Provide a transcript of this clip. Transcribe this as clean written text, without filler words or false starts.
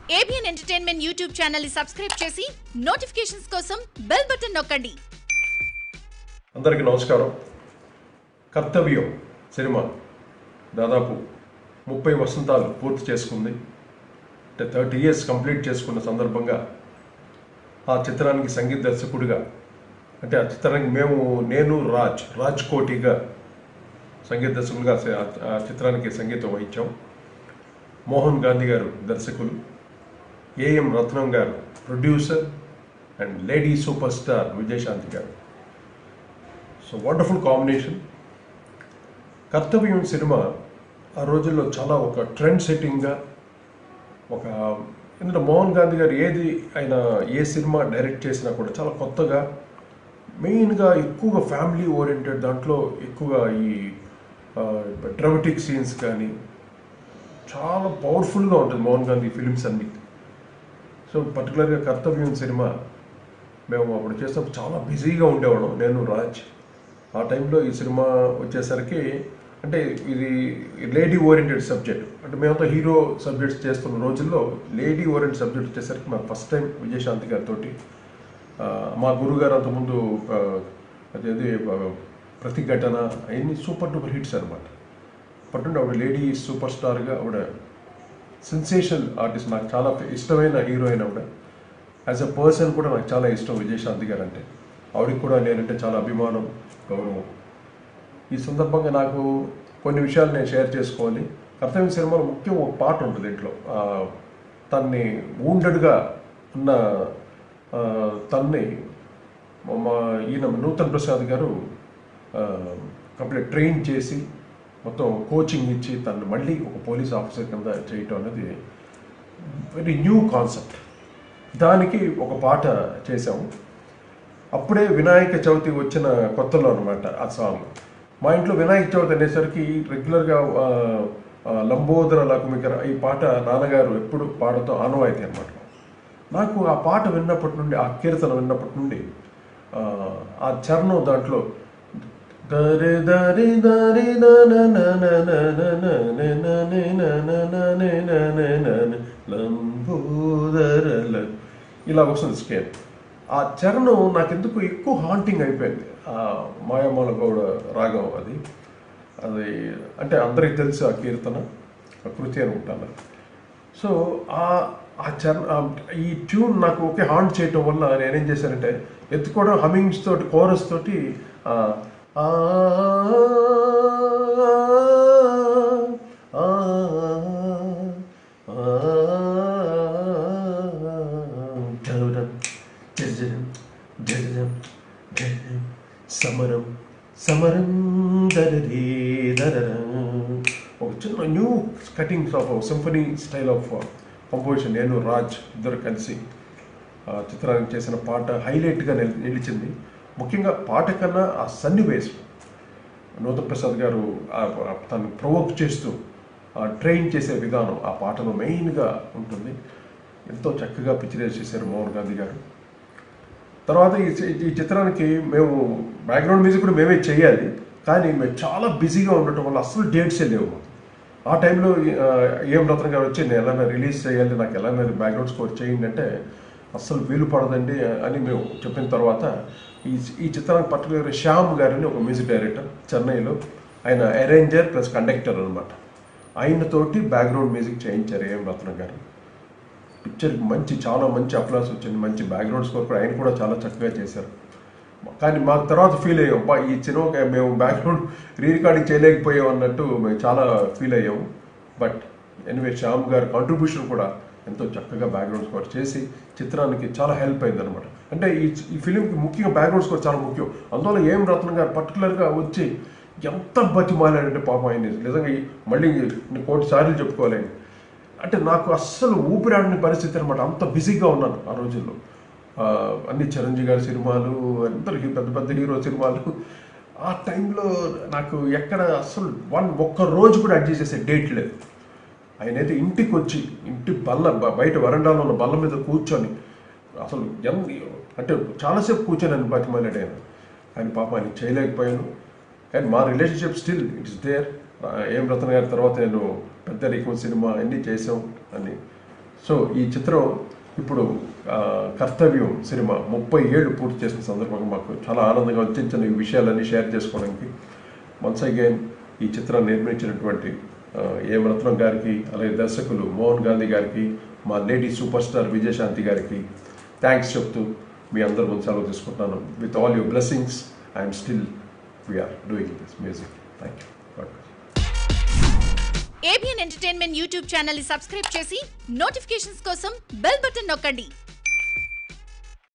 ABN entertainment YouTube channel ని subscribe చేసి notifications కోసం బెల్ బటన్ నొక్కండి. అందరికీ నమస్కారం. కర్తవ్యం సినిమా దాదాపు 30 వసంతాలు పూర్తి చేసుకుంది. అంటే 30 years కంప్లీట్ చేసుకున్న సందర్భంగా ఆ చిత్రానికి సంగీత దర్శకుడిగా, అంటే ఆ చిత్రానికి నేను రాజ్ కోటిగా సంగీత దర్శకులుగా ఆ చిత్రానికి సంగీతం వహించాం. మోహన్ గాంధీ గారు దర్శకులు, AM Ratnam garu producer and lady super star Vijayashanti garu. So wonderful combination. Kartavyam cinema ఆ రోజుల్లో చాలా ఒక ట్రెండ్ సెట్టింగ్గా ఎందుకంటే మోహన్ గాంధీ గారు ఆయన ఏ సినిమా డైరెక్ట్ చేసినా కూడా చాలా కొత్తగా, మెయిన్గా ఎక్కువగా ఫ్యామిలీ ఓరియంటెడ్, దాంట్లో ఎక్కువగా ఈ డ్రామాటిక్ సీన్స్ కానీ చాలా పవర్ఫుల్గా ఉంటుంది మోహన్ గాంధీ ఫిలిమ్స్ అన్నీ. సో పర్టికులర్గా కర్తవ్యం సినిమా మేము అప్పుడు చేసినప్పుడు చాలా బిజీగా ఉండేవాళ్ళం, నేను రాజ్. ఆ టైంలో ఈ సినిమా వచ్చేసరికి, అంటే ఇది లేడీ ఓరియంటెడ్ సబ్జెక్ట్, అంటే మేమంతా హీరో సబ్జెక్ట్స్ చేస్తున్న రోజుల్లో లేడీ ఓరియంటెడ్ సబ్జెక్ట్ వచ్చేసరికి మాకు ఫస్ట్ టైం విజయశాంతి గారితో, మా గురుగారు అంతకుముందు అదేది ప్రతిఘటన అవన్నీ సూపర్ డూపర్ హిట్స్ అనమాట. అప్పటి ఆవిడ లేడీ సూపర్ స్టార్గా, ఆవిడ సెన్సేషనల్ ఆర్టిస్ట్, నాకు చాలా ఇష్టమైన హీరోయిన్ ఆవిడ. యాజ్ అ పర్సన్ కూడా నాకు చాలా ఇష్టం విజయశాంతి గారు అంటే. ఆవిడకి కూడా నేనంటే చాలా అభిమానం, గౌరవం. ఈ సందర్భంగా నాకు కొన్ని విషయాలు నేను షేర్ చేసుకోవాలి. కర్తవ్యం సినిమాలో ముఖ్యం ఒక పాట ఉంటుంది ఇంట్లో. తన్ని వూండెడ్గా ఉన్న తన్ని ఈయన నూతన్ ప్రసాద్ గారు కంప్లీట్ ట్రైన్ చేసి, మొత్తం కోచింగ్ ఇచ్చి తను మళ్ళీ ఒక పోలీస్ ఆఫీసర్ కింద చేయటం అనేది వెరీ న్యూ కాన్సెప్ట్. దానికి ఒక పాట చేసాము. అప్పుడే వినాయక చవితి వచ్చిన కొత్తలో అనమాట ఆ సాంగ్. మా ఇంట్లో వినాయక చవితి అనేసరికి రెగ్యులర్గా లంబోదర లకుమికర ఈ పాట నాన్నగారు ఎప్పుడు పాడుతూ ఆనవాయితీ అనమాట. నాకు ఆ పాట విన్నప్పటి నుండి, ఆ కీర్తన విన్నప్పటి నుండి, ఆ చరణం దాంట్లో దరి దరి దరి లంబోదర ఇలా వస్తుంది స్కేల్. ఆ చరణం నాకెందుకు ఎక్కువ హాంటింగ్ అయిపోయింది. మాయామాల గౌడ రాగం అది అంటే అందరికి తెలుసు ఆ కీర్తన, ఆ కృతి అనుకుంటాను. సో ఆ చరణం, ఈ ట్యూన్ నాకు ఒకే హాంట్ చేయటం వల్ల నేనేం చేశానంటే ఎత్తుకోవడం, హమ్మింగ్స్ తోటి, కోరస్ తోటి సమరం సమరం దరదే దరర, ఒక చిన్న new cuttings of symphony style of composition నేను రాజ్ ఇద్దరు కలిసి చిత్రానికి చేసిన పాట హైలైట్గా నిలిచింది. ముఖ్యంగా పాట కన్నా ఆ సన్నివేశం, నూతన్ ప్రసాద్ గారు తను ప్రొవోక్ చేస్తూ ట్రైన్ చేసే విధానం ఆ పాటలో మెయిన్గా ఉంటుంది. ఎంతో చక్కగా పిక్చరైజ్ చేశారు మోహన్ గాంధీ గారు. తర్వాత ఈ చిత్రానికి మేము బ్యాక్గ్రౌండ్ మ్యూజిక్ కూడా మేమే చేయాలి, కానీ మేము చాలా బిజీగా ఉండటం వల్ల అసలు డేట్సే లేవు. ఆ టైంలో ఏం రత్న గారు వచ్చి నేను ఎలాగైనా రిలీజ్ చేయాలి, నాకు ఎలాగైనా బ్యాక్గ్రౌండ్ స్కోర్ చేయండి అంటే అస్సలు వీలు పడదండి అని మేము చెప్పిన తర్వాత ఈ చిత్రానికి పర్టికులర్గా శ్యామ్ గారిని ఒక మ్యూజిక్ డైరెక్టర్ చెన్నైలో, ఆయన అరేంజర్ ప్లస్ కండక్టర్ అనమాట, ఆయనతోటి బ్యాక్గ్రౌండ్ మ్యూజిక్ చేయించారు ఏం రత్న గారు. పిక్చర్కి చాలా మంచి అప్లాస్ వచ్చింది, మంచి బ్యాక్గ్రౌండ్ స్కోర్ కూడా ఆయన కూడా చాలా చక్కగా చేశారు. కానీ మాకు తర్వాత ఫీల్ అయ్యాం, ఈ సినిమాకి మేము బ్యాక్గ్రౌండ్ రీరికార్డింగ్ చేయలేకపోయాం అన్నట్టు మేము చాలా ఫీల్ అయ్యాము. బట్ ఎనివే శ్యామ్ గారి కాంట్రిబ్యూషన్ కూడా ఎంతో చక్కగా బ్యాక్గ్రౌండ్ స్కోర్ చేసి చిత్రానికి చాలా హెల్ప్ అయింది అనమాట. అంటే ఈ ఫిలింకి ముఖ్యంగా బ్యాక్గ్రౌండ్ స్కోర్ చాలా ముఖ్యం. అందువల్ల ఏం రత్న గారు పర్టికులర్గా వచ్చి ఎంత బతిమాలాడంటే పాపం ఆయన నిజంగా మళ్ళీ కోటి సార్లు చెప్పుకోవాలి. అంటే నాకు అస్సలు ఊపిరాడని పరిస్థితి అనమాట, అంత బిజీగా ఉన్నాను ఆ రోజుల్లో. అన్ని చిరంజీవి గారి సినిమాలు, అందరికీ పెద్ద పెద్ద హీరో సినిమాలు. ఆ టైంలో నాకు ఎక్కడ అస్సలు ఒక్క రోజు కూడా అడ్జస్ట్ చేసే డేట్ లేదు. ఆయన అయితే ఇంటికి వచ్చి, ఇంటి బయట వరండాలో ఉన్న బల్ల మీద కూర్చొని అసలు అంటే చాలాసేపు కూర్చొని అని బతిమాలాడు ఆయన పాపం ఆయన చేయలేకపోయాను. అండ్ మా relationship still it is there. AM Ratan గారి తర్వాత నేను పెద్ద రీకో సినిమా అన్నీ చేసాం అని. సో ఈ చిత్రం ఇప్పుడు కర్తవ్యం సినిమా 30 ఏళ్ళు పూర్తి చేసిన సందర్భంగా మాకు చాలా ఆనందంగా వచ్చిన ఈ విషయాలన్నీ షేర్ చేసుకోవడానికి వన్స్ అగైన్ ఈ చిత్రాన్ని నిర్మించినటువంటి ఏం రత్నం గారికి, అలాగే దర్శకులు మోహన్ గాంధీ గారికి, మా లేడీ సూపర్ స్టార్ విజయశాంతి గారికి థ్యాంక్స్ చెప్తూ మీ అందరి ముందు సెలవు తీసుకుంటున్నాను. With all your blessings I'm still we are doing this music. Thank you. ABN entertainment YouTube channel ని సబ్స్క్రైబ్ చేసి నోటిఫికేషన్స్ కోసం బెల్ బటన్ నొక్కండి.